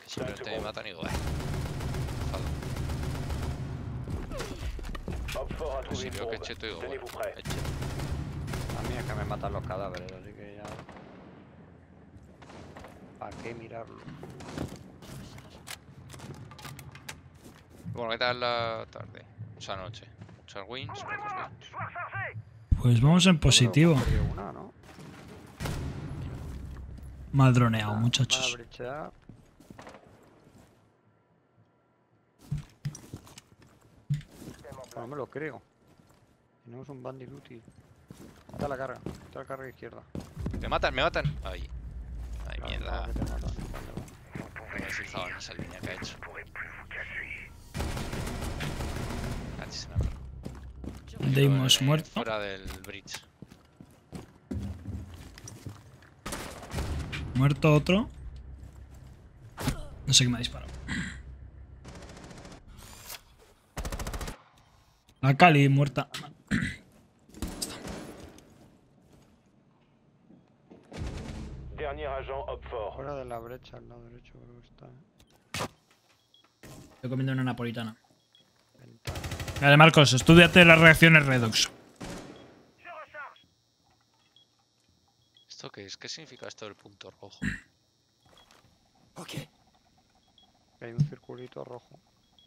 Simplemente me matan y digo, pues si veo que cheto digo, bueno, cheto. A mí es que me matan los cadáveres, así que ya... ¿Para qué mirarlo? Bueno, ¿qué tal la tarde? O sea, noche. Muchas wins, pocos wins. Pues vamos en Yo creo que positivo. hemos perdido una, ¿no? Mal droneado, Van a muchachos. brechear. No me lo creo. Tenemos un bandit útil. Está la carga izquierda. Me matan, me matan. Ay. Ay, Claro, mierda. claro que te matan. No me he fijado en esa línea que ha hecho. Cachis en la perra. Deimos muerto. Fuera del bridge. Muerto otro. No sé qué me ha disparado. La Cali muerta. Dernier agent Hopfort. Fuera de la brecha, al lado derecho creo que está. Estoy comiendo una napolitana. Ventana. Vale, Marcos, estudiate las reacciones redox. ¿Esto qué es? ¿Qué significa esto del punto rojo? Hay un circulito rojo.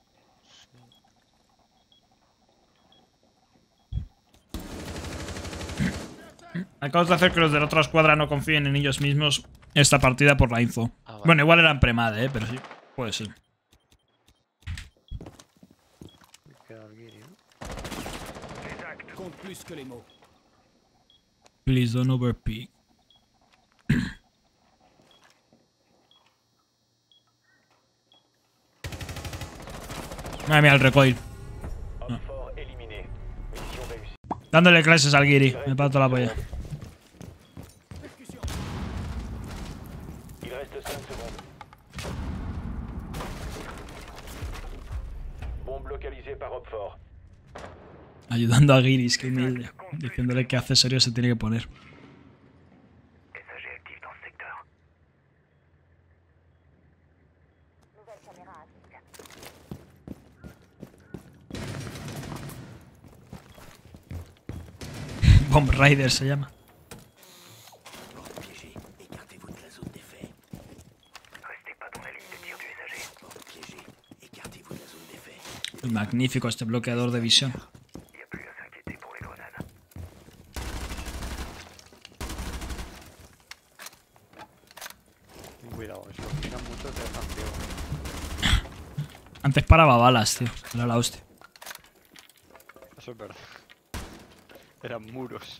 Acabas de hacer que los de la otra escuadra no confíen en ellos mismos esta partida por la info. Ah, vale. Bueno, igual eran premade, pero sí. Puede ser. Me queda el guiri, ¿no? Compte plus que les mots. Please don't overpeak. Madre mía, el recoil. Hopfort éliminé. Mission réussie. Dándole clases al guiri. Me parto la polla. Il reste 5 secondes. Bombe localisée par Hopfort. Ayudando a Guiris, que humilde. Diciéndole qué accesorio se tiene que poner. SAG actif dans ce secteur. Bomb Rider se llama. Restez pas dans la ligne de tir du SAG. Magnífico este bloqueador de visión. Il n'y a plus à s'inquiéter pour les grenades. Ten cuidado, eso. Miran mucho te dejan ciego. Antes paraba balas, tío. Era la hostia. Eso es verdad. Eran muros.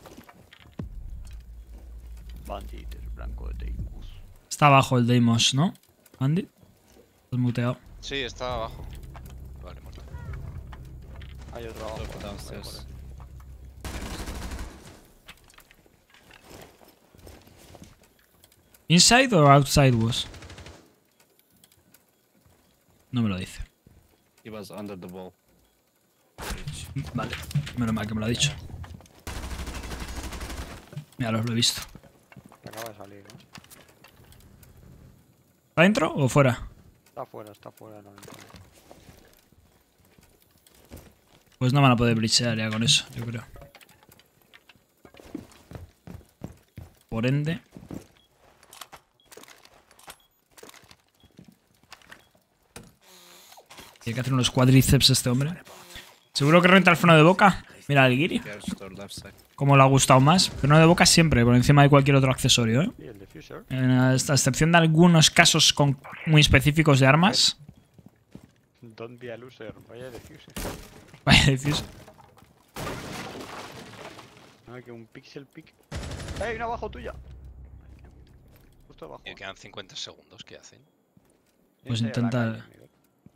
Bandit, el blanco de Deimos. Está abajo el Deimos, ¿no? Andy. Estás muteado. Sí, está abajo. Vale, muerto. Hay otro abajo. downstairs. ¿Inside or outside was? No me lo dice. He was under the wall. Vale. Menos mal que me lo ha dicho. Mira, lo he visto. Acaba de salir, ¿no? ¿Está dentro o fuera? Está fuera de la ventana. Pues no van a poder breachear ya con eso, yo creo. Por ende. Tiene que hacer unos cuádriceps este hombre. Seguro que renta el freno de boca. Mira el guiri. Garage door left side. Como le ha gustado más. Freno de boca siempre, por encima de cualquier otro accesorio, ¿eh? Y el diffuser. A excepción de algunos casos muy específicos de armas. Don't be a loser. Vaya diffuser. Vaya decís. No hay que un pixel pick. ¡Hay una abajo tuya! Justo abajo. Y quedan 50 segundos. ¿Qué hacen? Pues Ese a la intenta- calle, Miguel.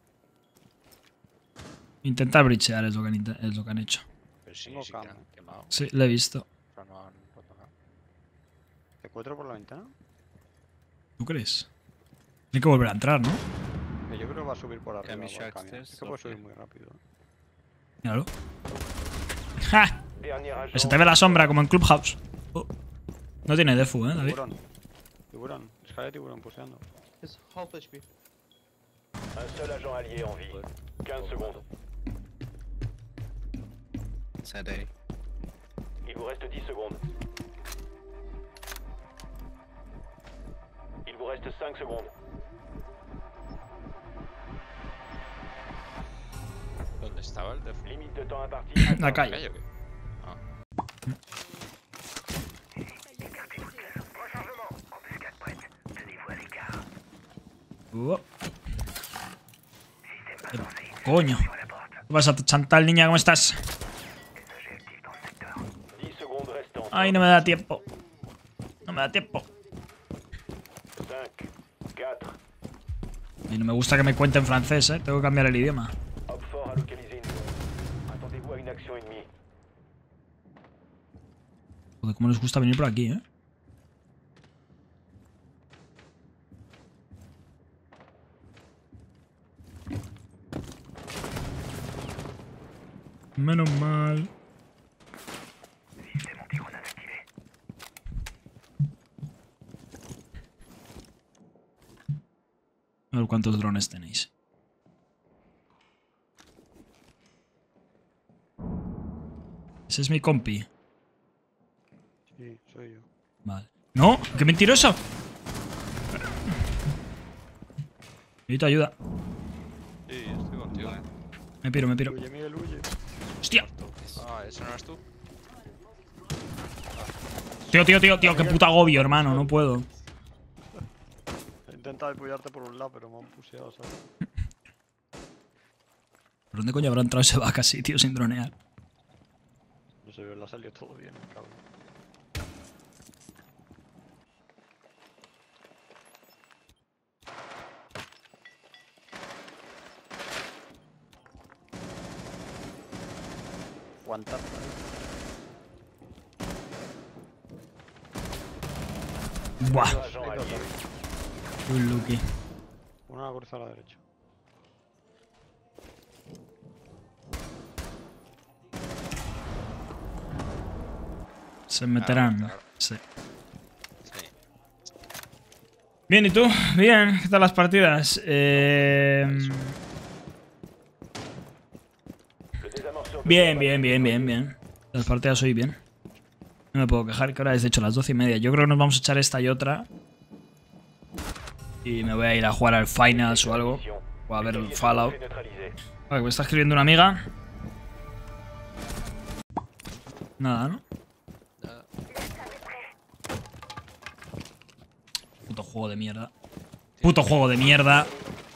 Intentar breachear es lo que han hecho. Pero sí, Tengo sí que cama. han quemado. Sí, lo he visto. Pero no han roto nada. ¿Te encuentro por la ventana? ¿Tú crees? Tiene que volver a entrar, ¿no? Que yo creo que va a subir por arriba. Cami por el Shack camión. stairs, Es que puede subir ok. muy rápido. Míralo. ¡Ja! Dernier agent. Que se te ve la sombra como en Clubhouse. Oh. No tiene defu, David. Tiburón. Tiburón. Escala de tiburón puseando. He's half HP. Un seul agent allié en vie. 15 secondes. Sad A. Il vous reste 10 secondes. Il vous reste 5 secondes. ¿Dónde estaba el de full? Limite de temps imparti. La calle. ¿Calle o qué? Ah. Rechargement. Embuscade prête. Tenez-vous à l'écart. Coño. ¿Qué pasa, Chantal, niña? ¿Cómo estás? 10 secondes restantes. Ay, no me da tiempo. No me da tiempo. 5, 4. Y no me gusta que me cuente en francés, ¿eh? Tengo que cambiar el idioma. Opfort a localisé une zone. Attendez-vous à une action ennemie. Joder, cómo les gusta venir por aquí, ¿eh? Menos mal. Système anti-grenade activé. A ver cuántos drones tenéis. Ese es mi compi. Sí, soy yo. Vale. ¡No! ¡Qué mentiroso! Necesito ayuda. Sí, estoy contigo. Me piro, me piro. Huye, Miguel, huye. ¡Hostia! Ah, ¿eso no eres tú? Tío, qué puto agobio, hermano. No puedo. He intentado apoyarte por un lado, pero me han puseado, ¿sabes? ¿Por dónde coño habrá entrado ese vaca así, tío, sin dronear? No sé, le ha salido todo bien, cabrón. Aguantar. Buah. Agent allié. Uy, Lucky. Una cruzada a la derecha. Se meterán. claro. Sí. Sí. Bien, ¿y tú? Bien, ¿qué tal las partidas? Le désamorceur de Bien. Las partidas hoy bien. No me puedo quejar, que ahora es de hecho las 12:30. Yo creo que nos vamos a echar esta y otra. Y me voy a ir a jugar al Finals o algo. O a ver el Fallout. neutralisé. Vale, me está escribiendo una amiga. Nada, ¿no? Nada. Puto juego de mierda. Puto juego de mierda.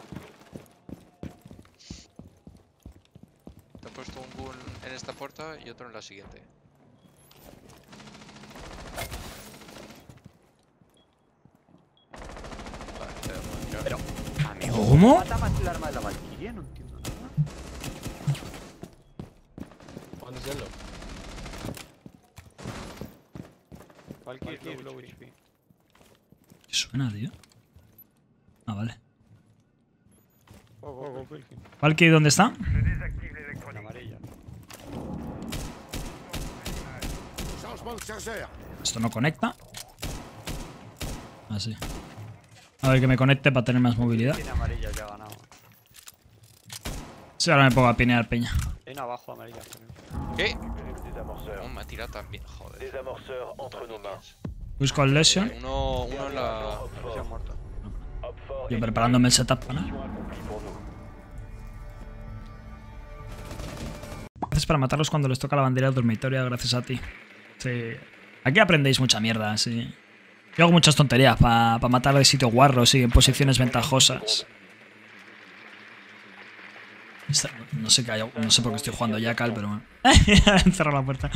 Te he puesto un gun en esta puerta y otro en la siguiente. Vale, te dejo de mirar. ¿Cómo? Mata el arma de la Valkyria, no entiendo nada. One is yellow. Valkyrie es low HP. ¿Qué suena, tío? Ah, vale. Go, Wilkin. ¿Valkyrie dónde está? En amarilla. Esto no conecta. Ah, sí. A ver que me conecte para tener más movilidad. Tiene amarilla, ya ha ganado. Sí, ahora me pongo a pinear peña. Hay una abajo amarilla, creo. ¿Qué? Le désamorceur. Oh, me ha tirado también. Joder. Désamorceur entre nos mains. Busco el Lesion. Uno en la... Se ha muerto. Opfort Yo preparándome el setup para nada. mission accomplie pour nous. Gracias para matarlos cuando les toca la bandera dormitoria, gracias a ti. Sí. Aquí aprendéis mucha mierda, sí. Yo hago muchas tonterías para matar de sitios guarros y en posiciones ventajosas. No sé qué hay, no sé por qué estoy jugando Jackal, pero bueno. Han cerrado la puerta.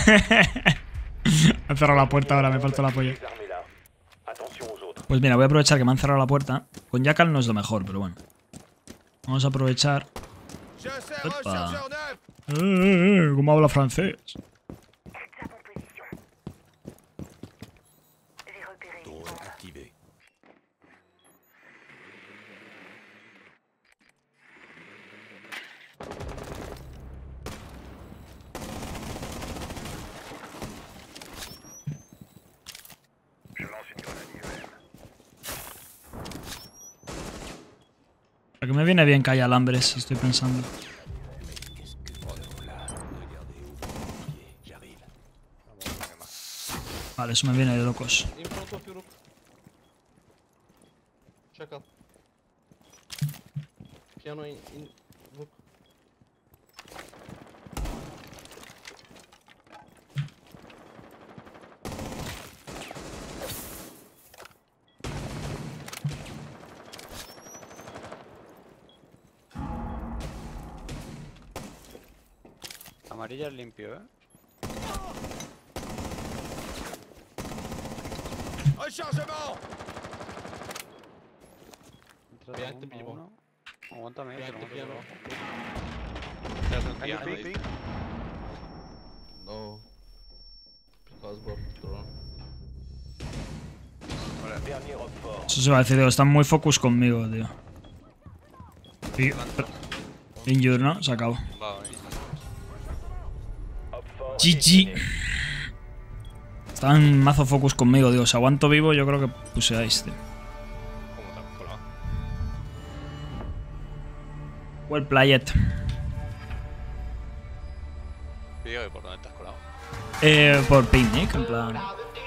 Han cerrado la puerta ahora, me falta el apoyo. Désarmez-la. Attention aux autres. Pues mira, voy a aprovechar que me han cerrado la puerta. Con Jackal no es lo mejor, pero bueno. Vamos a aprovechar. Opa. ¿Cómo habla francés? Lo que me viene bien que haya alambres, estoy pensando. Vale, eso me viene de locos. In front of you, Rook. Check up. Piano in Rook. Amarilla es limpio, Entra Behind the uno, piano. uno. Aguántame, Behind the que piano. There's a Can you piano peek? ahí. No. Because bot drone. Dernier op fort. Eso se va a decir, digo, están muy focus conmigo, tío. Injure, ¿no? Se acabó. Va, ahí. Op fort GG. éliminé. Están mazo focus conmigo, digo. Si aguanto vivo, yo creo que puseáis, tío. ¿Cómo te has colado? Well played. Te digo que por dónde te has colado. Por picnic, en plan.